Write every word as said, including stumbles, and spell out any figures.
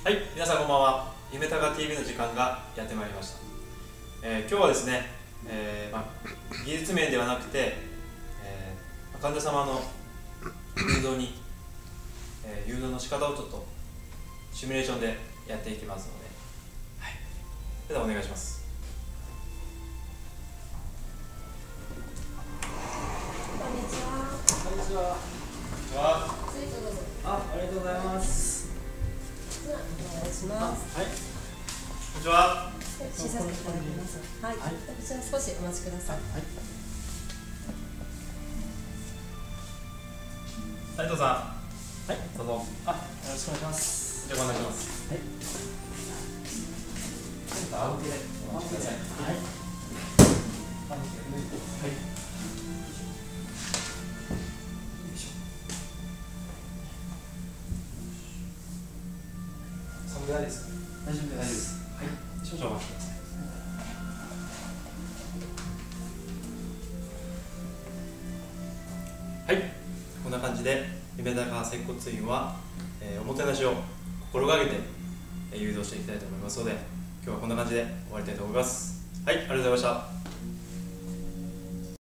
はい、皆さんこんばんは。夢高 ティーブイ の時間がやってまいりました。えー、今日はですね、えーまあ、技術面ではなくて、えー、患者様の誘導に、えー、誘導の仕方をちょっとシミュレーションでやっていきますので、はい、それではお願いします。 こんにちは。 こんにちは。 はツイートどうぞ。 あ、ありがとうございます。 ではお願いします。 はい。 こんにちは。 診察いただきます。はい。こちら少しお待ちください。 はい。 斉藤さん、 はい。 どうぞ。 あ、よろしくお願いします。 じゃあご案内します。 はい。 ちょっと仰向けでお待ちください。 はい。 はい。そのぐらいです。 大丈夫です。 はい。少々お待ちください。はい。こんな感じで夢高接骨院は、えー、おもてなしを心がけて、えー、誘導していきたいと思いますので、今日はこんな感じで終わりたいと思います。はい、ありがとうございました。